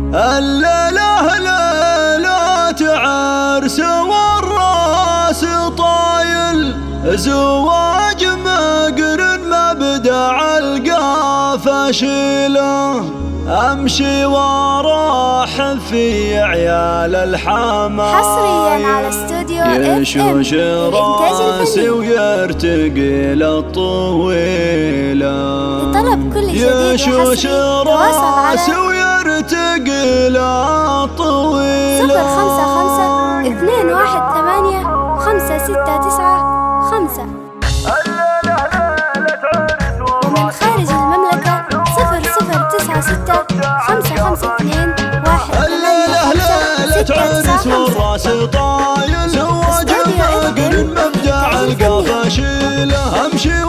الليلة ليلة عرس والراس طايل، زواج مقرن مبدع القافة شيله، امشي وارحب في عيال الحمايل. حصريا على استوديو يشوش راسي ويرتقي للطويلة، لطلب كل جديد يشوش راسي ويرتقي للطويلة. 055-218-5695 ومن خارج المملكة 0096-552-1. الليلة ليلة عرس والراس طايل، زواج مقرن مبدع القافة شيله، امشي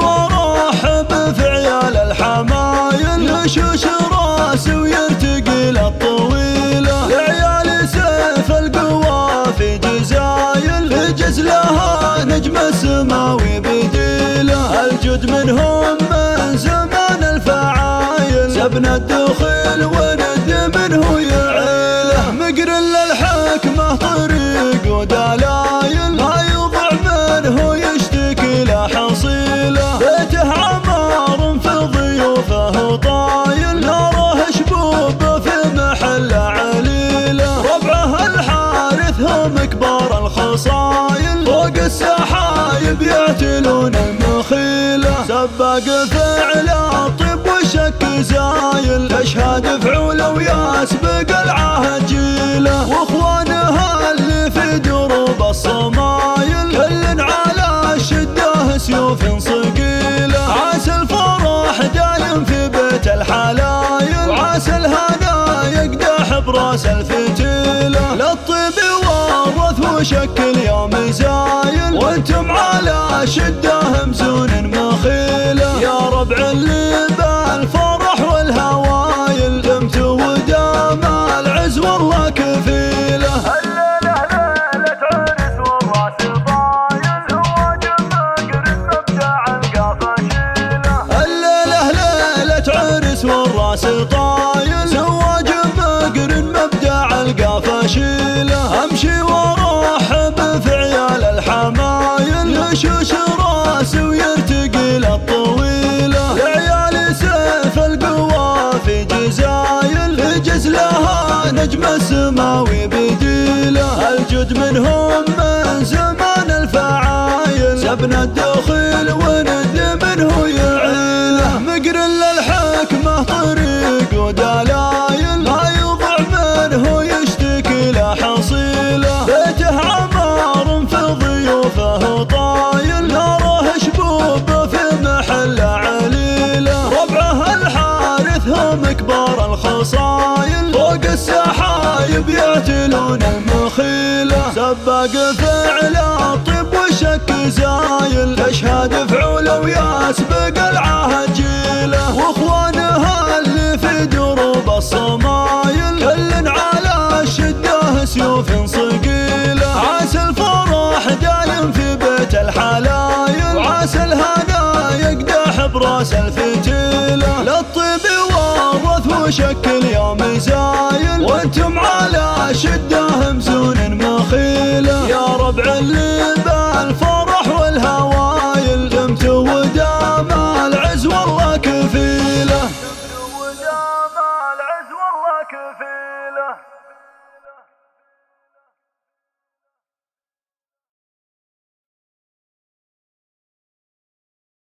وارحب في عيال الحمايل. يشوش راسي ويرتقي للطويلة، لعيال سيف القوى في جزايل، في جزلها نجم السماوي بديله، الجود منهم من زمان الفعايل، سبن الدخيل ورد منه يعيله، مقرن للحكمة طريق ودلايل، ما يضع منه يشتكي له حصيله، بيته عمار في ضيوفه طايل، ناره شبوب في محل عليله، ربعه الحارث هم كبار الخصايل، فوق السحايب يعتلون المخيله، سباق فعل طيب وشك زايل، تشهد فعوله ويسبق العهد جيله، واخوانها اللي في دروب الصمايل، كل على الشده سيوف صقيله، عسى الفرح دايم في بيت الحلايل، وعسى الهنا يقدح براس الفتيله، للطيب ورث وشكل يوم زايل، وانتم على شده همزون مخيله، يا ربع اللي بالفرح والهوايل، دمت ودام العز والله كفيله. الليلة ليلة عرس والراس طايل، زواج مقرن مبدع القافة شيله. الليلة ليلة عرس والراس طايل، زواج مقرن مبدع القافة شيله، امشي وارحب في عيال الحمايل، يشوش راسي ويرتقي للطويلة، لعيال سيف القوى في جزايل، في جزلها نجم السماوي بديله، الجود منهم من زمان الفعايل، سبن الدخيل ورد منه يعيله، مقرن للحكمة طريق ودلايل، ما يضع منه يشتكي له حصيله، بيته عمار في ضيوفه طايل، ناره شبوب في محل عليله، ربعه الحارث هم كبار الخصايل، فوق السحايب يعتلون المخيله، سباق فعل طيب وشك زايل، تشهد فعوله ويسبق العهد جيله، واخوانها اللي في دروب الصمايل، كل على الشده سيوف صقيله، عسى الفرح دايم في بيت الحلايل، وعسى الهنا يقدح براس الفتيله، للطيب ورث وشكل يوم زايل، وانتم على شده همزون